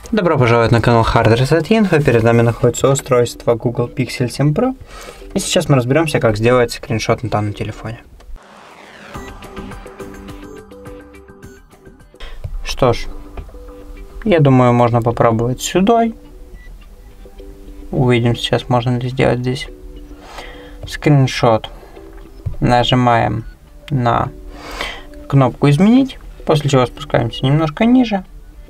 Добро пожаловать на канал Hard Reset Info. Перед нами находится устройство Google Pixel 7 Pro. И сейчас мы разберемся, как сделать скриншот на данном телефоне. Что ж, я думаю, можно попробовать сюда. Увидим сейчас, можно ли сделать здесь скриншот. Нажимаем на кнопку «Изменить», после чего спускаемся немножко ниже.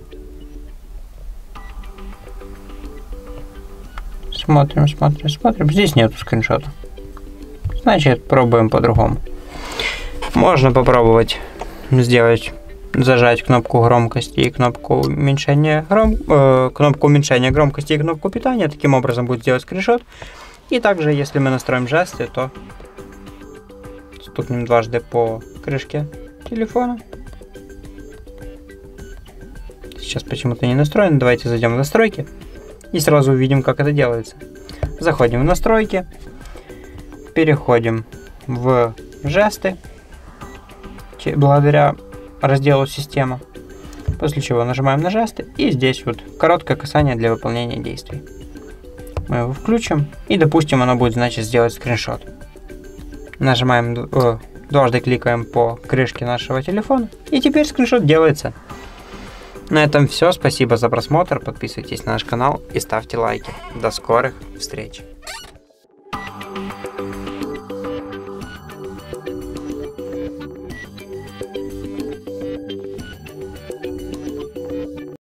Смотрим. Здесь нету скриншота. Значит, пробуем по-другому. Можно попробовать зажать кнопку громкости и кнопку уменьшения громкости и кнопку питания. Таким образом будет сделать скриншот. И также, если мы настроим жесты, то стукнем дважды по крышке телефона. Сейчас почему-то не настроен. Давайте зайдем в настройки. И сразу увидим, как это делается. Заходим в настройки, переходим в жесты, благодаря разделу система, после чего нажимаем на жесты, и здесь вот короткое касание для выполнения действий. Мы его включим, и допустим, оно будет, значит, сделать скриншот. Нажимаем, дважды кликаем по крышке нашего телефона, и теперь скриншот делается. На этом все. Спасибо за просмотр. Подписывайтесь на наш канал и ставьте лайки. До скорых встреч.